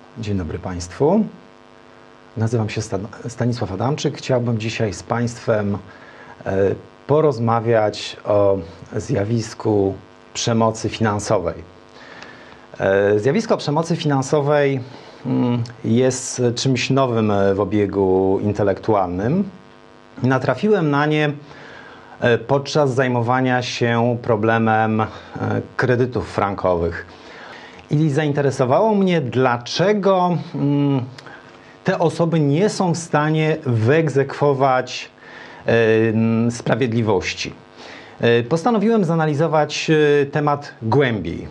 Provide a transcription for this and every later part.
Dzień dobry Państwu. Nazywam się Stanisław Adamczyk. Chciałbym dzisiaj z Państwem porozmawiać o zjawisku przemocy finansowej. Zjawisko przemocy finansowej jest czymś nowym w obiegu intelektualnym. Natrafiłem na nie podczas zajmowania się problemem kredytów frankowych. I zainteresowało mnie, dlaczego te osoby nie są w stanie wyegzekwować sprawiedliwości. Postanowiłem zanalizować temat głębiej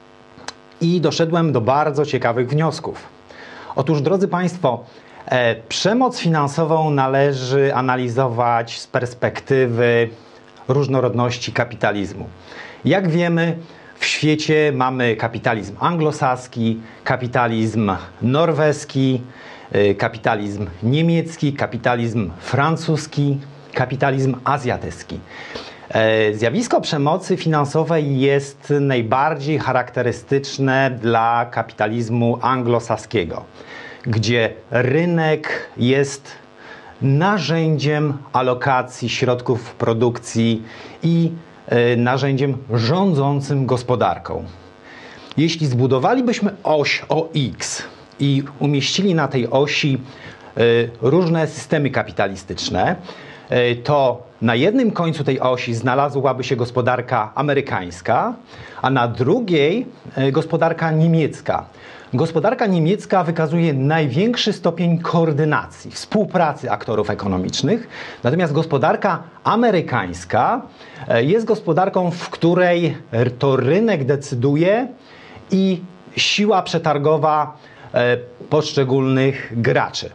i doszedłem do bardzo ciekawych wniosków. Otóż, drodzy Państwo, przemoc finansową należy analizować z perspektywy różnorodności kapitalizmu. Jak wiemy, w świecie mamy kapitalizm anglosaski, kapitalizm norweski, kapitalizm niemiecki, kapitalizm francuski, kapitalizm azjatycki. Zjawisko przemocy finansowej jest najbardziej charakterystyczne dla kapitalizmu anglosaskiego, gdzie rynek jest narzędziem alokacji środków produkcji i narzędziem rządzącym gospodarką. Jeśli zbudowalibyśmy oś OX i umieścili na tej osi różne systemy kapitalistyczne, to na jednym końcu tej osi znalazłaby się gospodarka amerykańska, a na drugiej gospodarka niemiecka. Gospodarka niemiecka wykazuje największy stopień koordynacji, współpracy aktorów ekonomicznych, natomiast gospodarka amerykańska jest gospodarką, w której to rynek decyduje i siła przetargowa poszczególnych graczy.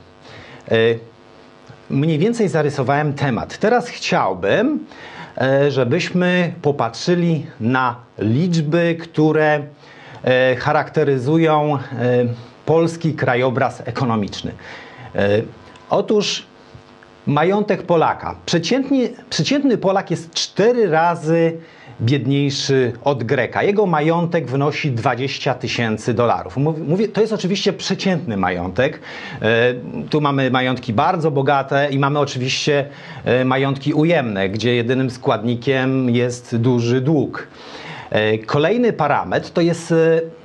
Mniej więcej zarysowałem temat. Teraz chciałbym, żebyśmy popatrzyli na liczby, które charakteryzują polski krajobraz ekonomiczny. Otóż majątek Polaka. Przeciętny Polak jest 4 razy biedniejszy od Greka. Jego majątek wynosi $20 000. Mówię, to jest oczywiście przeciętny majątek. Tu mamy majątki bardzo bogate i mamy oczywiście majątki ujemne, gdzie jedynym składnikiem jest duży dług. Kolejny parametr to jest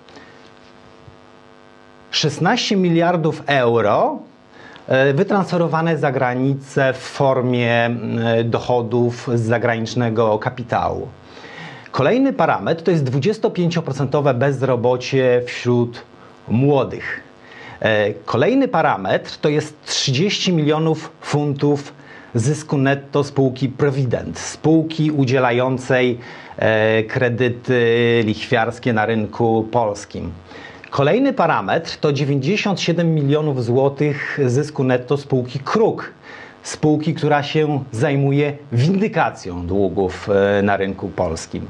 16 miliardów euro wytransferowane za granicę w formie dochodów z zagranicznego kapitału. Kolejny parametr to jest 25% bezrobocie wśród młodych. Kolejny parametr to jest 30 milionów funtów zysku netto spółki Provident, spółki udzielającej kredyty lichwiarskie na rynku polskim. Kolejny parametr to 97 milionów złotych zysku netto spółki Kruk, spółki, która się zajmuje windykacją długów na rynku polskim.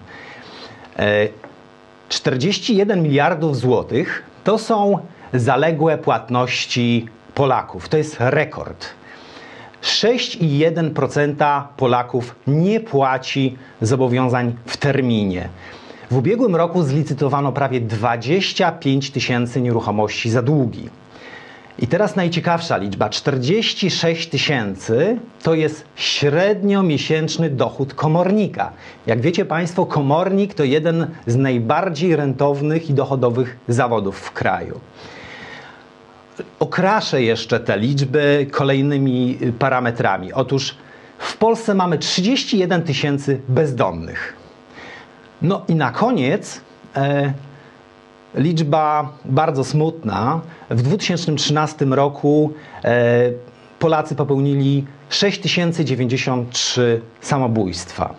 41 miliardów złotych to są zaległe płatności Polaków. To jest rekord. 6,1% Polaków nie płaci zobowiązań w terminie. W ubiegłym roku zlicytowano prawie 25 000 nieruchomości za długi. I teraz najciekawsza liczba. 46 000 to jest średnio miesięczny dochód komornika. Jak wiecie Państwo, komornik to jeden z najbardziej rentownych i dochodowych zawodów w kraju. Okraszę jeszcze te liczby kolejnymi parametrami. Otóż w Polsce mamy 31 000 bezdomnych. No i na koniec liczba bardzo smutna. W 2013 roku Polacy popełnili 6093 samobójstwa.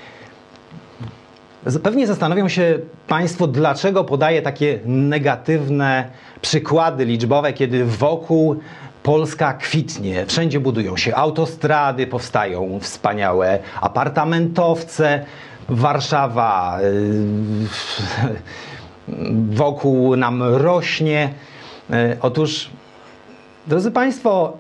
Pewnie zastanowią się Państwo, dlaczego podaję takie negatywne przykłady liczbowe, kiedy wokół Polska kwitnie. Wszędzie budują się autostrady, powstają wspaniałe apartamentowce. Warszawa wokół nam rośnie. Otóż, drodzy Państwo,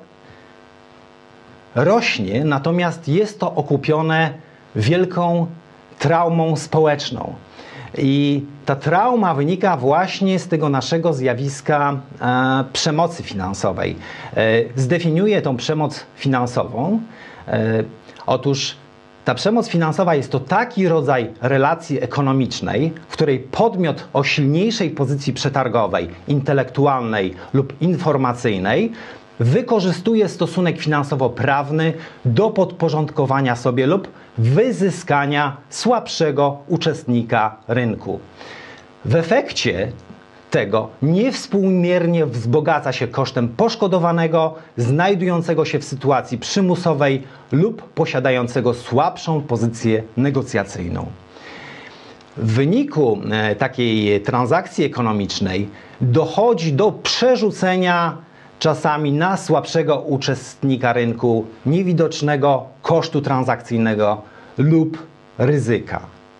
rośnie, natomiast jest to okupione wielką traumą społeczną. I ta trauma wynika właśnie z tego naszego zjawiska przemocy finansowej. Zdefiniuję tą przemoc finansową. Otóż ta przemoc finansowa jest to taki rodzaj relacji ekonomicznej, w której podmiot o silniejszej pozycji przetargowej, intelektualnej lub informacyjnej wykorzystuje stosunek finansowo-prawny do podporządkowania sobie lub wyzyskania słabszego uczestnika rynku. W efekcie tego niewspółmiernie wzbogaca się kosztem poszkodowanego, znajdującego się w sytuacji przymusowej lub posiadającego słabszą pozycję negocjacyjną. W wyniku takiej transakcji ekonomicznej dochodzi do przerzucenia czasami na słabszego uczestnika rynku niewidocznego kosztu transakcyjnego lub ryzyka.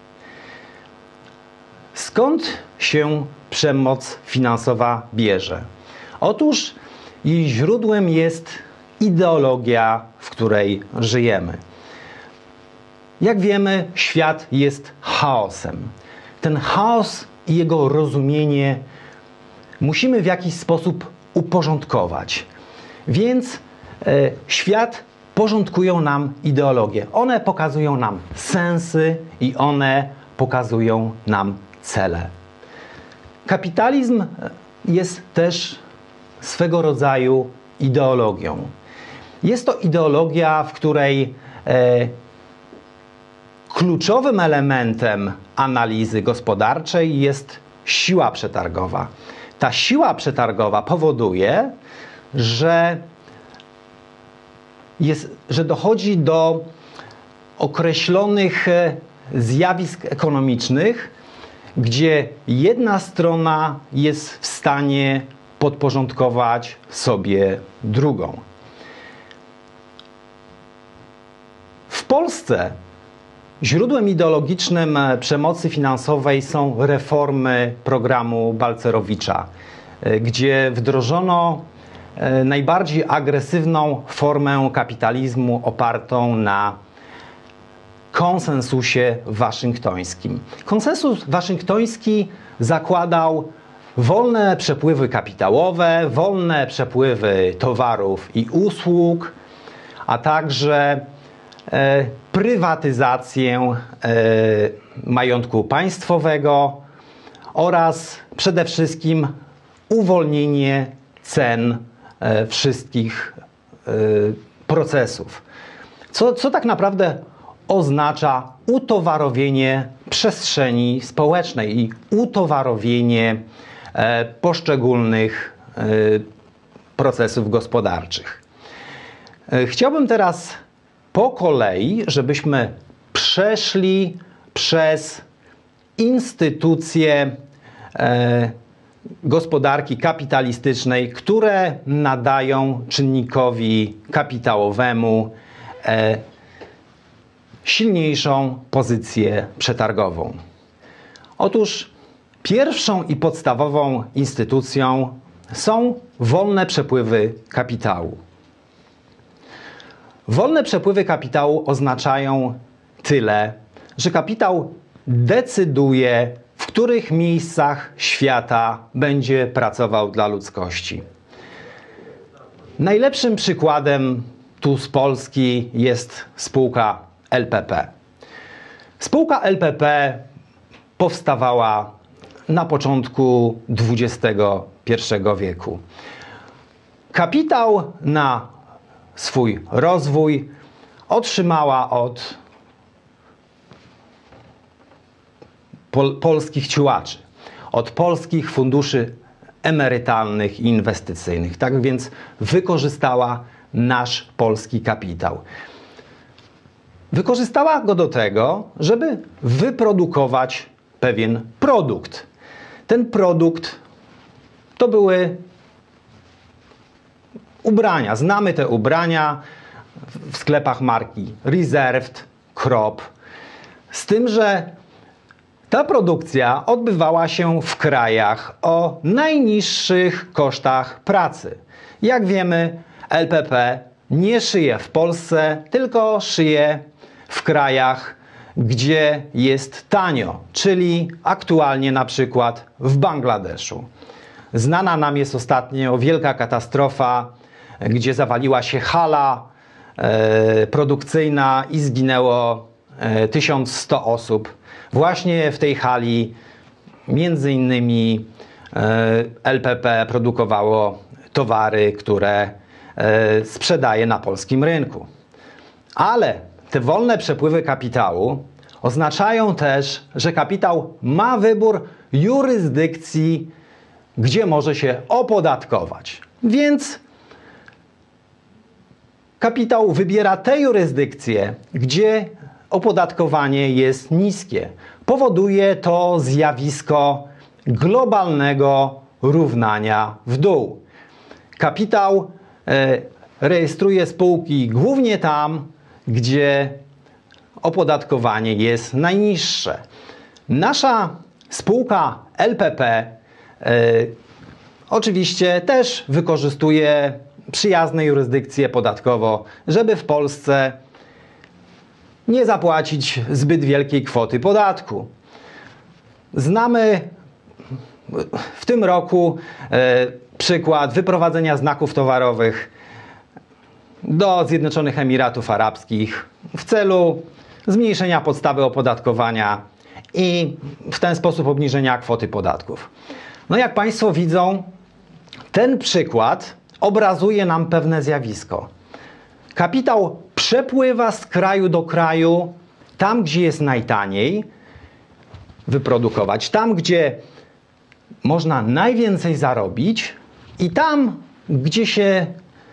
Skąd się przemoc finansowa bierze? Otóż jej źródłem jest ideologia, w której żyjemy. Jak wiemy, świat jest chaosem. Ten chaos i jego rozumienie musimy w jakiś sposób uporządkować. Więc świat porządkują nam ideologie. One pokazują nam sensy i one pokazują nam cele. Kapitalizm jest też swego rodzaju ideologią. Jest to ideologia, w której kluczowym elementem analizy gospodarczej jest siła przetargowa. Ta siła przetargowa powoduje, że dochodzi do określonych zjawisk ekonomicznych, gdzie jedna strona jest w stanie podporządkować sobie drugą. W Polsce źródłem ideologicznym przemocy finansowej są reformy programu Balcerowicza, gdzie wdrożono najbardziej agresywną formę kapitalizmu opartą na konsensusie waszyngtońskim. Konsensus waszyngtoński zakładał wolne przepływy kapitałowe, wolne przepływy towarów i usług, a także prywatyzację majątku państwowego oraz przede wszystkim uwolnienie cen wszystkich procesów. Co tak naprawdę oznacza utowarowienie przestrzeni społecznej i utowarowienie poszczególnych procesów gospodarczych. Chciałbym teraz po kolei, żebyśmy przeszli przez instytucje gospodarki kapitalistycznej, które nadają czynnikowi kapitałowemu silniejszą pozycję przetargową. Otóż pierwszą i podstawową instytucją są wolne przepływy kapitału. Wolne przepływy kapitału oznaczają tyle, że kapitał decyduje, w których miejscach świata będzie pracował dla ludzkości. Najlepszym przykładem tu z Polski jest spółka LPP. Spółka LPP powstawała na początku XXI wieku. Kapitał na swój rozwój otrzymała od polskich ciułaczy, od polskich funduszy emerytalnych i inwestycyjnych. Tak więc wykorzystała nasz polski kapitał. Wykorzystała go do tego, żeby wyprodukować pewien produkt. Ten produkt to były ubrania. Znamy te ubrania w sklepach marki Reserved, Krop. Z tym, że ta produkcja odbywała się w krajach o najniższych kosztach pracy. Jak wiemy, LPP nie szyje w Polsce, tylko szyje w krajach gdzie jest tanio, czyli aktualnie na przykład w Bangladeszu. Znana nam jest ostatnio wielka katastrofa, gdzie zawaliła się hala produkcyjna i zginęło 1100 osób. Właśnie w tej hali między innymi LPP produkowało towary, które sprzedaje na polskim rynku. Ale te wolne przepływy kapitału oznaczają też, że kapitał ma wybór jurysdykcji, gdzie może się opodatkować. Więc kapitał wybiera te jurysdykcje, gdzie opodatkowanie jest niskie. Powoduje to zjawisko globalnego równania w dół. Kapitał rejestruje spółki głównie tam, gdzie opodatkowanie jest najniższe. Nasza spółka LPP oczywiście też wykorzystuje przyjazne jurysdykcje podatkowo, żeby w Polsce nie zapłacić zbyt wielkiej kwoty podatku. Znamy w tym roku przykład wyprowadzenia znaków towarowych do Zjednoczonych Emiratów Arabskich w celu zmniejszenia podstawy opodatkowania i w ten sposób obniżenia kwoty podatków. No jak Państwo widzą, ten przykład obrazuje nam pewne zjawisko. Kapitał przepływa z kraju do kraju, tam gdzie jest najtaniej wyprodukować, tam gdzie można najwięcej zarobić i tam, gdzie się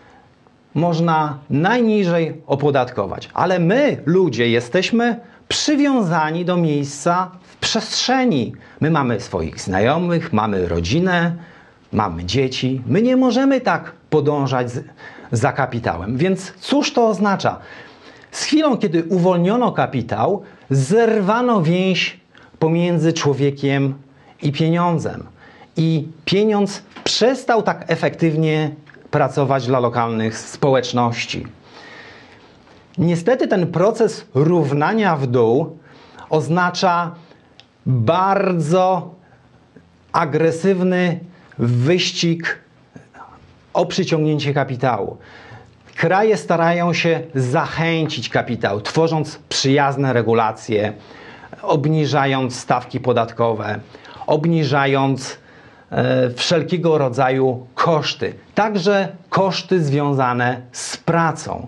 można najniżej opodatkować. Ale my, ludzie, jesteśmy przywiązani do miejsca w przestrzeni. My mamy swoich znajomych, mamy rodzinę, mamy dzieci. My nie możemy tak podążać za kapitałem. Więc cóż to oznacza? Z chwilą, kiedy uwolniono kapitał, zerwano więź pomiędzy człowiekiem i pieniądzem. I pieniądz przestał tak efektywnie pracować dla lokalnych społeczności. Niestety ten proces równania w dół oznacza bardzo agresywny wyścig o przyciągnięcie kapitału. Kraje starają się zachęcić kapitał, tworząc przyjazne regulacje, obniżając stawki podatkowe, obniżając wszelkiego rodzaju koszty, także koszty związane z pracą.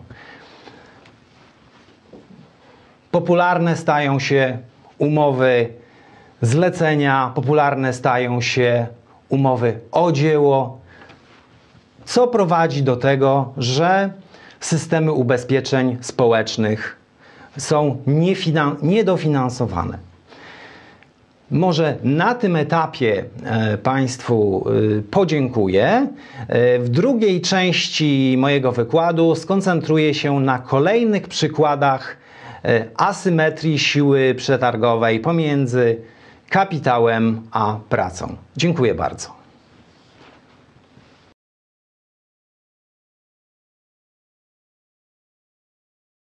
Popularne stają się umowy zlecenia, popularne stają się umowy o dzieło, co prowadzi do tego, że systemy ubezpieczeń społecznych są niedofinansowane. Może na tym etapie Państwu podziękuję. W drugiej części mojego wykładu skoncentruję się na kolejnych przykładach asymetrii siły przetargowej pomiędzy kapitałem a pracą. Dziękuję bardzo.